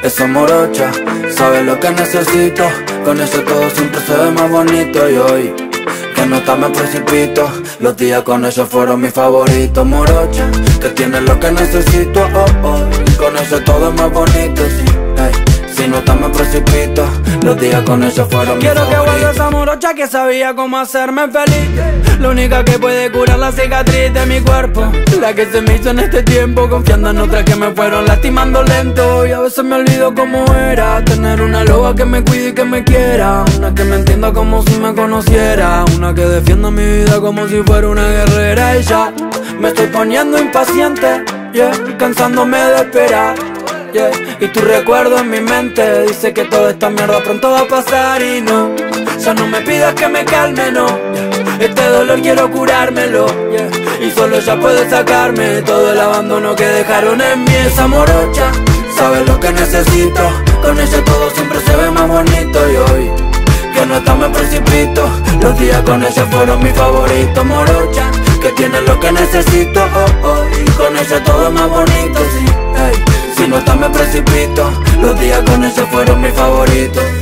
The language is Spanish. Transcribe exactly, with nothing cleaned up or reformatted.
esa morocha sabe lo que necesito. Con eso todo siempre se ve más bonito. Y hoy que no está me precipito, los días con ella fueron mis favoritos. Morocha, que tiene lo que necesito, oh, oh. Con eso todo es más bonito, sí, ey. Si no está me precipito, los días con ella fueron mis favoritos. Quiero que vuelva esa morocha que sabía cómo hacerme feliz, la única que puede curar la cicatriz de mi cuerpo, la que se me hizo en este tiempo, confiando en otras que me fueron lastimando lento. Y a veces me olvido cómo era tener una loba que me cuide y que me quiera, una que me entienda como si me conociera, una que defienda mi vida como si fuera una guerrera. Y ya me estoy poniendo impaciente, yeah, cansándome de esperar, yeah. Y tu recuerdo en mi mente dice que toda esta mierda pronto va a pasar. Y no, ya no me pidas que me calme, no, yeah. Este dolor quiero curármelo, yeah. Y solo ella puede sacarme todo el abandono que dejaron en mí. Esa morocha sabe lo que necesito, con ella todo siempre se ve más bonito. Y hoy que no está me precipito, los días con ella fueron mis favoritos. Morocha, que tiene lo que necesito, oh, oh. Y con ella todo es más bonito, sí, ey. Si no está me precipito, los días con ella fueron mis favoritos.